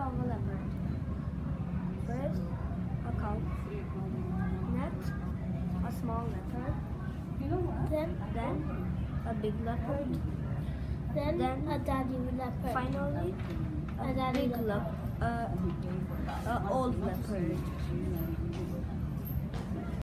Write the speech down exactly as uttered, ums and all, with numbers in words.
of a leopard. First, a cow. Next, a small leopard. Then, then a big leopard. Then, Then a daddy leopard. finally, a, A daddy big leopard. leopard. Uh, a old leopard.